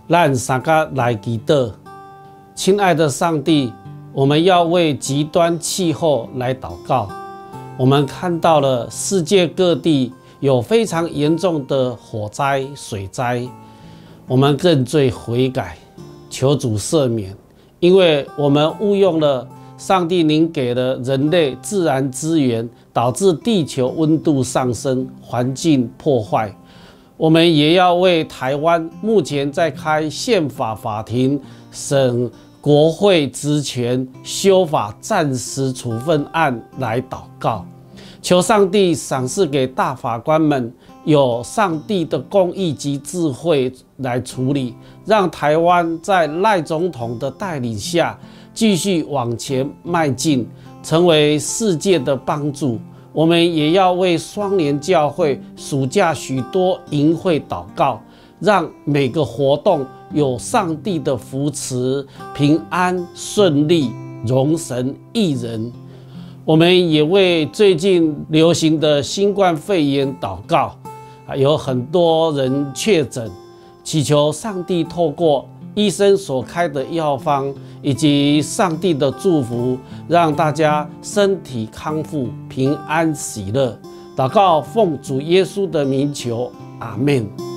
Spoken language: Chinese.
咱三个来祈祷。亲爱的上帝，我们要为极端气候来祷告。我们看到了世界各地有非常严重的火灾、水灾，我们认罪悔改，求主赦免，因为我们误用了上帝您给了人类自然资源，导致地球温度上升，环境破坏。我们也要为台湾目前在开宪法法庭审国会职权修法暂时处分案来祷告，求上帝赏赐给大法官们有上帝的公义及智慧来处理，让台湾在赖总统的带领下继续往前迈进，成为世界的帮助。我们也要为双联教会暑假许多营会祷告，让每个活动有上帝的扶持，平安顺利，荣神益人。我们也为最近流行的新冠肺炎祷告，有很多人确诊，祈求上帝透过医生所开的药方以及上帝的祝福，让大家身体康复，平安喜乐。祷告奉主耶稣的名求，阿们。